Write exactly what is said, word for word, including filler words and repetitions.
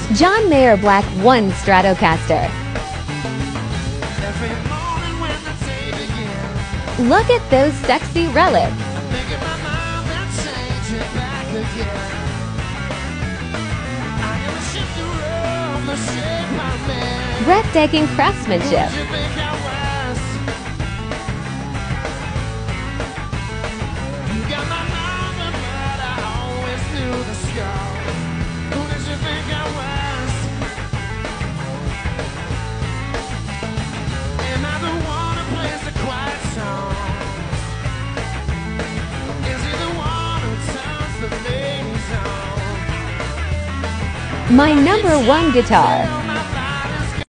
John Mayer Black one Stratocaster. Look at those sexy relics. Breathtaking craftsmanship. My number one guitar.